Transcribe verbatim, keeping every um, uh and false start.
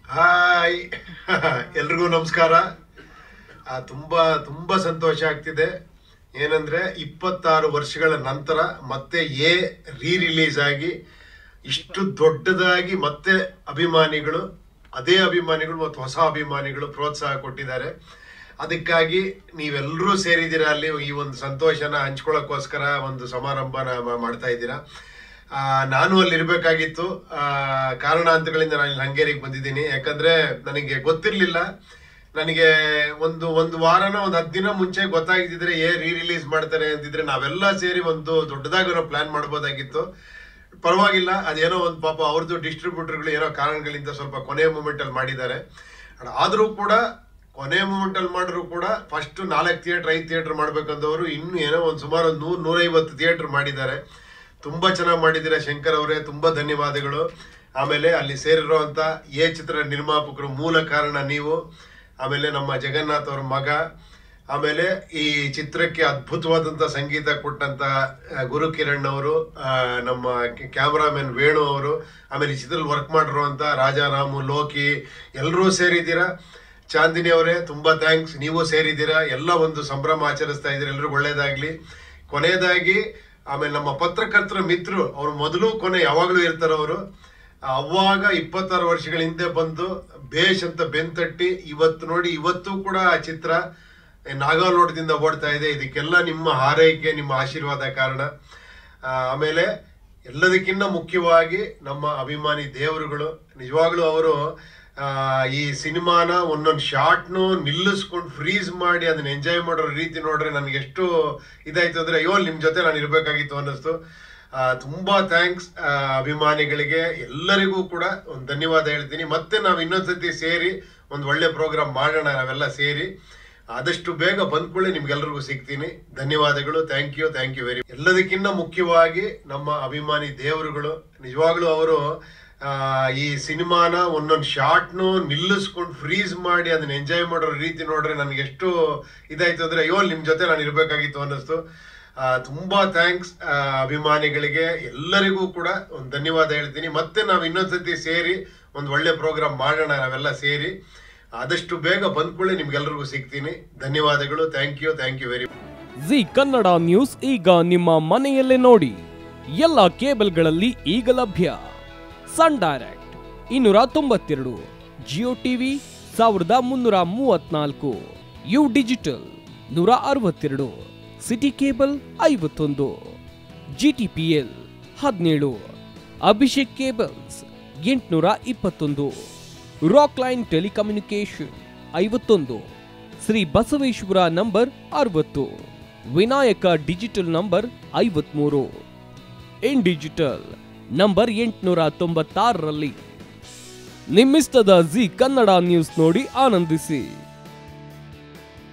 Hi ಎಲ್ರಿಗೂ ನಮಸ್ಕಾರ. ತುಂಬ ತುಂಬ ಸಂತೋಷ ಆಗ್ತಿದೆ. ಏನಂದರೆ ಇಪ್ಪತ್ತಾರು ವರ್ಷಗಳ ನಂತರ ಮತ್ತೆ ಎ ರೀ ರಿಲೀಸ್ ಆಗಿ ಇಷ್ಟು ದೊಡ್ಡದಾಗಿ ಮತ್ತೆ ಅಭಿಮಾನಿಗಳು ಅದೇ ಅಭಿಮಾನಿಗಳು ಮತ್ತು ಹೊಸ ಅಭಿಮಾನಿಗಳು ಪ್ರೋತ್ಸಾಹ ಕೊಟ್ಟಿದ್ದಾರೆ. ಅದಕ್ಕಾಗಿ ನೀವೆಲ್ಲರೂ ಸೇರಿದ್ದೀರಾ ಅಲ್ಲಿ. ಈ ಒಂದು ಸಂತೋಷನ ಹಂಚ್ಕೊಳ್ಳೋಕ್ಕೋಸ್ಕರ ಒಂದು ಸಮಾರಂಭನ ಮಾಡ್ತಾ ಇದ್ದೀರಾ. ನಾನು ಅಲ್ಲಿ ಇರಬೇಕಾಗಿತ್ತು. ಕಾರಣಾಂತರಗಳಿಂದ ನಾನು ಇಲ್ಲಿ ಹಂಗೇರಿಗೆ ಬಂದಿದ್ದೀನಿ. ಯಾಕಂದರೆ ನನಗೆ ಗೊತ್ತಿರಲಿಲ್ಲ. ನನಗೆ ಒಂದು ಒಂದು ವಾರನ ಒಂದು ಹತ್ತು ದಿನ ಮುಂಚೆ ಗೊತ್ತಾಗಿದ್ದಿದ್ರೆ ಏ ರೀ ರಿಲೀಸ್ ಮಾಡ್ತಾರೆ ಅಂತಿದ್ರೆ ನಾವೆಲ್ಲ ಸೇರಿ ಒಂದು ದೊಡ್ಡದಾಗಿರೋ ಪ್ಲ್ಯಾನ್ ಮಾಡ್ಬೋದಾಗಿತ್ತು. ಪರವಾಗಿಲ್ಲ, ಅದೇನೋ ಒಂದು ಪಾಪ ಅವ್ರದ್ದು ಡಿಸ್ಟ್ರಿಬ್ಯೂಟರ್ಗಳು ಏನೋ ಕಾರಣಗಳಿಂದ ಸ್ವಲ್ಪ ಕೊನೆಯ ಮೂಮೆಂಟಲ್ಲಿ ಮಾಡಿದ್ದಾರೆ. ಆದರೂ ಕೂಡ ಕೊನೆಯ ಮೂಮೆಂಟಲ್ಲಿ ಮಾಡಿದ್ರು ಕೂಡ ಫಸ್ಟು ನಾಲ್ಕು ಥಿಯೇಟ್ರ್ ಐದು ಥಿಯೇಟ್ರ್ ಮಾಡಬೇಕಂದವರು ಇನ್ನೂ ಏನೋ ಒಂದು ಸುಮಾರು ಒಂದು ನೂರು ನೂರೈವತ್ತು ಥಿಯೇಟ್ರ್ ಮಾಡಿದ್ದಾರೆ. ತುಂಬ ಚೆನ್ನಾಗಿ ಮಾಡಿದ್ದೀರಾ ಶಂಕರ್ ಅವರೇ, ತುಂಬ ಧನ್ಯವಾದಗಳು. ಆಮೇಲೆ ಅಲ್ಲಿ ಸೇರಿರುವಂಥ ಎ ಚಿತ್ರ ನಿರ್ಮಾಪಕರು, ಮೂಲ ಕಾರಣ ನೀವು, ಆಮೇಲೆ ನಮ್ಮ ಜಗನ್ನಾಥ್ ಅವ್ರ ಮಗ, ಆಮೇಲೆ ಈ ಚಿತ್ರಕ್ಕೆ ಅದ್ಭುತವಾದಂಥ ಸಂಗೀತ ಕೊಟ್ಟಂಥ ಗುರು ಕಿರಣ್ ಅವರು, ನಮ್ಮ ಕ್ಯಾಮ್ರಾಮನ್ ವೇಣು ಅವರು, ಆಮೇಲೆ ಈ ಚಿತ್ರದಲ್ಲಿ ವರ್ಕ್ ಮಾಡಿರುವಂಥ ರಾಜಾರಾಮು, ಲೋಕಿ ಎಲ್ಲರೂ ಸೇರಿದ್ದೀರಾ. ಚಾಂದಿನಿ ಅವರೇ ತುಂಬ ಥ್ಯಾಂಕ್ಸ್, ನೀವು ಸೇರಿದ್ದೀರಾ. ಎಲ್ಲ ಒಂದು ಸಂಭ್ರಮ ಆಚರಿಸ್ತಾ ಇದ್ದೀರಾ. ಎಲ್ರಿಗೂ ಒಳ್ಳೇದಾಗಲಿ. ಕೊನೆಯದಾಗಿ ಆಮೇಲೆ ನಮ್ಮ ಪತ್ರಕರ್ತರ ಮಿತ್ರರು, ಅವರು ಮೊದಲು ಕೊನೆ ಯಾವಾಗಲೂ ಇರ್ತಾರೆ. ಅವರು ಅವಾಗ ಇಪ್ಪತ್ತಾರು ವರ್ಷಗಳ ಹಿಂದೆ ಬಂದು ಬೇಷ್ ಅಂತ ಬೆಂತಟ್ಟಿ ಇವತ್ತು ನೋಡಿ ಇವತ್ತು ಕೂಡ ಆ ಚಿತ್ರ ನಾಗಾಲೋಟದಿಂದ ಓಡ್ತಾ ಇದೆ. ಇದಕ್ಕೆಲ್ಲ ನಿಮ್ಮ ಹಾರೈಕೆ, ನಿಮ್ಮ ಆಶೀರ್ವಾದ ಕಾರಣ. ಆಮೇಲೆ ಎಲ್ಲದಕ್ಕಿಂತ ಮುಖ್ಯವಾಗಿ ನಮ್ಮ ಅಭಿಮಾನಿ ದೇವರುಗಳು. ನಿಜವಾಗ್ಲೂ ಅವರು ಈ ಸಿನಿಮಾನ ಒಂದೊಂದು ಶಾರ್ಟ್ನು ನಿಲ್ಲಿಸ್ಕೊಂಡು ಫ್ರೀಸ್ ಮಾಡಿ ಅದನ್ನ ಎಂಜಾಯ್ ಮಾಡೋ ರೀತಿ ನೋಡ್ರೆ ನನಗೆ ಎಷ್ಟು ಇದಾಯ್ತು ಅಂದರೆ ಅಯ್ಯೋ ನಿಮ್ಮ ಜೊತೆ ನಾನು ಇರಬೇಕಾಗಿತ್ತು ಅನ್ನಿಸ್ತು. ತುಂಬ ಥ್ಯಾಂಕ್ಸ್ ಅಭಿಮಾನಿಗಳಿಗೆ ಎಲ್ಲರಿಗೂ ಕೂಡ ಒಂದು ಧನ್ಯವಾದ ಹೇಳ್ತೀನಿ. ಮತ್ತೆ ನಾವು ಇನ್ನೊಂದ್ಸತಿ ಸೇರಿ ಒಂದು ಒಳ್ಳೆ ಪ್ರೋಗ್ರಾಮ್ ಮಾಡೋಣ ನಾವೆಲ್ಲ ಸೇರಿ. ಆದಷ್ಟು ಬೇಗ ಬಂದ್ಕೊಳ್ಳಿ, ನಿಮ್ಗೆಲ್ರಿಗೂ ಸಿಗ್ತೀನಿ. ಧನ್ಯವಾದಗಳು. Thank you thank you very. ಎಲ್ಲದಕ್ಕಿಂತ ಮುಖ್ಯವಾಗಿ ನಮ್ಮ ಅಭಿಮಾನಿ ದೇವರುಗಳು. ನಿಜವಾಗ್ಲೂ ಅವರು ಈ ಸಿನಿಮಾನ ಒಂದೊಂದು ಶಾರ್ಟ್ನು ನಿಲ್ಲಿಸ್ಕೊಂಡು ಫ್ರೀಸ್ ಮಾಡಿ ಅದನ್ನ ಎಂಜಾಯ್ ಮಾಡೋ ರೀತಿ ನೋಡ್ರೆ ನನಗೆ ಎಷ್ಟು ಇದಾಯ್ತು ಅಂದರೆ ಅಯ್ಯೋ ನಿಮ್ಮ ಜೊತೆ ನಾನು ಇರಬೇಕಾಗಿತ್ತು ಅನ್ನಿಸ್ತು. ತುಂಬ ಥ್ಯಾಂಕ್ಸ್ ಅಭಿಮಾನಿಗಳಿಗೆ ಎಲ್ಲರಿಗೂ ಕೂಡ ಒಂದು ಧನ್ಯವಾದ ಹೇಳ್ತೀನಿ. ಮತ್ತೆ ನಾವು ಇನ್ನೊಂದ್ಸತಿ ಸೇರಿ ಒಂದು ಒಳ್ಳೆ ಪ್ರೋಗ್ರಾಮ್ ಮಾಡೋಣ ನಾವೆಲ್ಲ ಸೇರಿ. ಆದಷ್ಟು ಬೇಗ ಬಂದ್ಕೊಳ್ಳಿ, ನಿಮ್ಗೆಲ್ರಿಗೂ ಸಿಗ್ತೀನಿ. ಧನ್ಯವಾದಗಳು. Thank you thank you very. Zee Kannada news ಈಗ ನಿಮ್ಮ ಮನೆಯಲ್ಲೇ ನೋಡಿ. ಎಲ್ಲ ಕೇಬಲ್ಗಳಲ್ಲಿ ಈಗ ಲಭ್ಯ. ಸನ್ ಡೈರೆಕ್ಟ್ ಇನ್ನೂರ ತೊಂಬತ್ತೆರಡು, ಜಿಯೋ ಟಿವಿ ಸಾವಿರದ ಮುನ್ನೂರ ಮೂವತ್ನಾಲ್ಕು, ಯು ಡಿಜಿಟಲ್ ನೂರ ಅರವತ್ತೆರಡು, ಸಿಟಿ ಕೇಬಲ್ ಐವತ್ತೊಂದು, ಜಿ ಟಿ ಪಿ ಎಲ್ ಹದಿನೇಳು, ಅಭಿಷೇಕ್ ಕೇಬಲ್ಸ್ ಎಂಟುನೂರ ಇಪ್ಪತ್ತೊಂದು, ರಾಕ್ ಲೈನ್ ಟೆಲಿಕಮ್ಯುನಿಕೇಶನ್ ಐವತ್ತೊಂದು, ಶ್ರೀ ಬಸವೇಶ್ವರ ನಂಬರ್ ಅರವತ್ತು, ವಿನಾಯಕ ಡಿಜಿಟಲ್ ನಂಬರ್ ಐವತ್ಮೂರು, ಇನ್ ಡಿಜಿಟಲ್ ನಂಬರ್ ಎಂಟುನೂರ ತೊಂಬತ್ತಾರರಲ್ಲಿ. ನಿಮ್ಮಿಸ್ತದ ಜಿ ಕನ್ನಡ ನ್ಯೂಸ್ ನೋಡಿ ಆನಂದಿಸಿ.